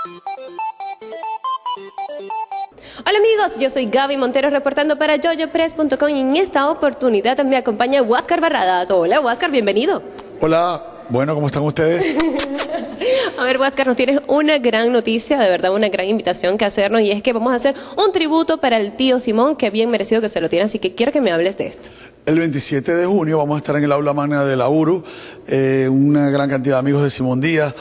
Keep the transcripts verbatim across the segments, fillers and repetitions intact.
Hola amigos, yo soy Gaby Montero reportando para yoyo press punto com y en esta oportunidad me acompaña Huáscar Barradas. Hola Huáscar, bienvenido. Hola, bueno, ¿cómo están ustedes? A ver Huáscar, nos tienes una gran noticia, de verdad una gran invitación que hacernos, y es que vamos a hacer un tributo para el tío Simón, que bien merecido que se lo tiene, así que quiero que me hables de esto. El veintisiete de junio vamos a estar en el aula magna de la U R U, eh, una gran cantidad de amigos de Simón Díaz,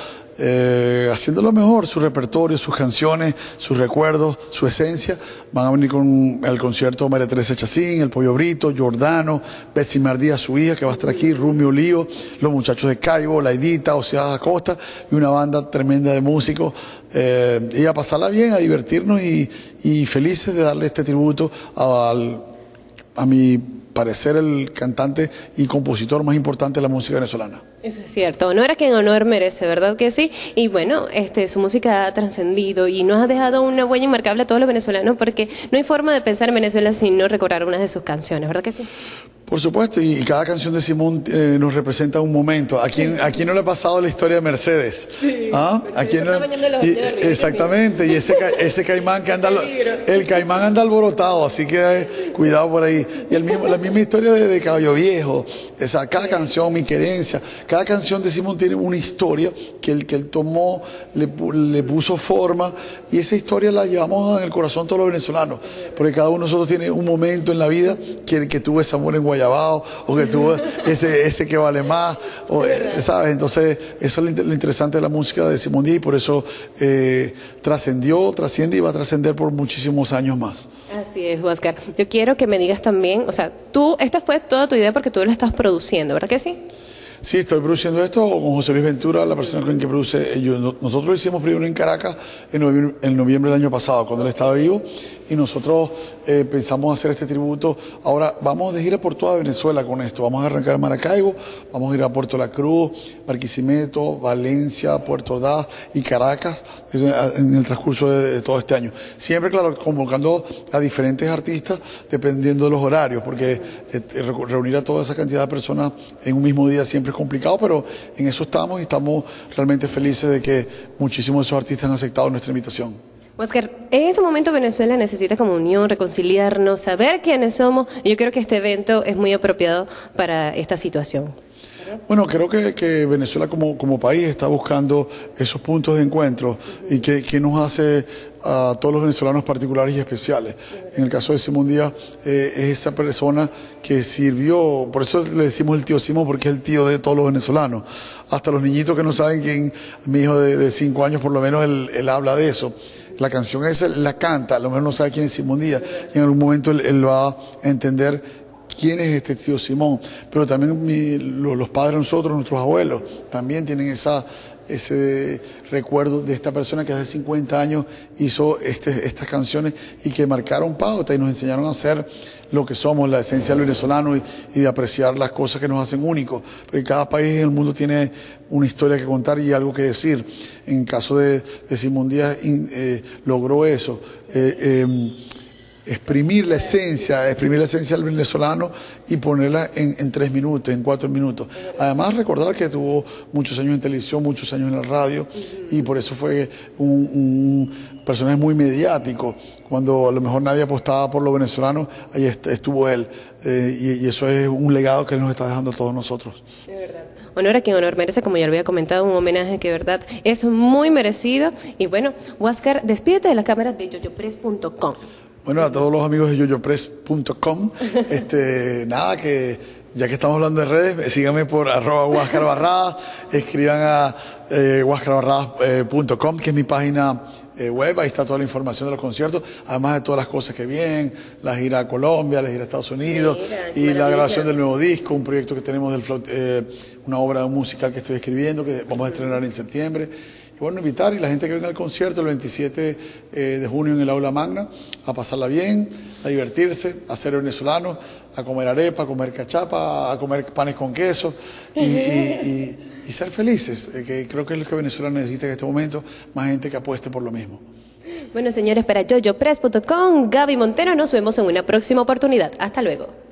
eh, haciendo lo mejor, su repertorio, sus canciones, sus recuerdos, su esencia. Van a venir con el concierto María Teresa Chacín, El Pollo Brito, Jordano, Betsy Mardía, su hija, que va a estar aquí, Rumi Olivo, los muchachos de Caibo, Laidita, Oceada Acosta, y una banda tremenda de músicos. Eh, y a pasarla bien, a divertirnos y, y felices de darle este tributo al, a mi parecer el cantante y compositor más importante de la música venezolana. Eso es cierto, honor a quien honor merece, ¿verdad que sí? Y bueno, este, su música ha trascendido y nos ha dejado una huella inmarcable a todos los venezolanos, porque no hay forma de pensar en Venezuela sin no recordar una de sus canciones, ¿verdad que sí? Por supuesto, y cada canción de Simón eh, nos representa un momento. ¿A quién, a quién no le ha pasado la historia de Mercedes? Sí, ¿Ah? ¿A quién no? Y, exactamente, y ese, ese caimán que anda, el caimán anda alborotado, así que eh, cuidado por ahí. Y el mismo, la misma historia de, de Caballo Viejo, o sea, cada canción, Mi Querencia, cada canción de Simón tiene una historia que él, que él tomó, le, le puso forma, y esa historia la llevamos en el corazón todos los venezolanos, porque cada uno de nosotros tiene un momento en la vida que, que tuvo ese amor en Guayabao, o que tuvo ese, ese que vale más, o, ¿sabes? Entonces, eso es lo interesante de la música de Simón Díaz, y por eso eh, trascendió, trasciende y va a trascender por muchísimos años más. Así es, Huáscar. Yo quiero que me digas también, o sea, tú, esta fue toda tu idea porque tú lo estás produciendo, ¿verdad que sí? Sí, estoy produciendo esto con José Luis Ventura, la persona con quien produce. Nosotros lo hicimos primero en Caracas en noviembre, en noviembre del año pasado, cuando él estaba vivo, y nosotros eh, pensamos hacer este tributo. Ahora vamos de gira por toda Venezuela con esto. Vamos a arrancar en Maracaibo, vamos a ir a Puerto La Cruz, Barquisimeto, Valencia, Puerto Ordaz y Caracas en el transcurso de, de todo este año. Siempre, claro, convocando a diferentes artistas dependiendo de los horarios, porque eh, reunir a toda esa cantidad de personas en un mismo día siempre es complicado, pero en eso estamos y estamos realmente felices de que muchísimos de esos artistas han aceptado nuestra invitación. Huáscar, en este momento Venezuela necesita comunión, reconciliarnos, saber quiénes somos, y yo creo que este evento es muy apropiado para esta situación. Bueno, creo que, que Venezuela como, como país está buscando esos puntos de encuentro y que, que nos hace a todos los venezolanos particulares y especiales. En el caso de Simón Díaz, eh, es esa persona que sirvió, por eso le decimos el tío Simón, porque es el tío de todos los venezolanos. Hasta los niñitos que no saben quién, mi hijo de, de cinco años por lo menos, él, él habla de eso. La canción esa la canta, a lo mejor no sabe quién es Simón Díaz, y en algún momento él, él va a entender quién es este tío Simón, pero también mi, los padres de nosotros, nuestros abuelos, también tienen esa, ese recuerdo de esta persona que hace cincuenta años hizo este, estas canciones y que marcaron pauta y nos enseñaron a ser lo que somos, la esencia del venezolano, y, y de apreciar las cosas que nos hacen únicos, porque cada país en el mundo tiene una historia que contar y algo que decir. En el caso de, de Simón Díaz eh, logró eso. Eh, eh, exprimir la esencia, exprimir la esencia del venezolano y ponerla en, en tres minutos, en cuatro minutos. Además, recordar que tuvo muchos años en televisión, muchos años en la radio, y por eso fue un, un personaje muy mediático. Cuando a lo mejor nadie apostaba por lo venezolano, ahí estuvo él. Eh, y, y eso es un legado que él nos está dejando a todos nosotros. De verdad. Honor a quien honor merece, como ya lo había comentado, un homenaje que de verdad es muy merecido. Y bueno, Huáscar, despídete de las cámaras de yoyo press punto com. Bueno, a todos los amigos de yoyo press punto com, este, nada, que ya que estamos hablando de redes, síganme por arroba Huáscar Barradas, escriban a eh, huáscar barradas punto com, que es mi página eh, web, ahí está toda la información de los conciertos, además de todas las cosas que vienen, la gira a Colombia, la gira a Estados Unidos, Mira, y la grabación del nuevo disco, un proyecto que tenemos del float, eh, una obra musical que estoy escribiendo, que vamos a estrenar en septiembre. Y bueno, invitar y la gente que venga al concierto el veintisiete de junio en el aula magna a pasarla bien, a divertirse, a ser venezolanos, a comer arepa, a comer cachapa, a comer panes con queso y, y, y, y ser felices, que creo que es lo que Venezuela necesita en este momento, más gente que apueste por lo mismo. Bueno, señores, para yoyo press punto com, Gaby Montero, nos vemos en una próxima oportunidad. Hasta luego.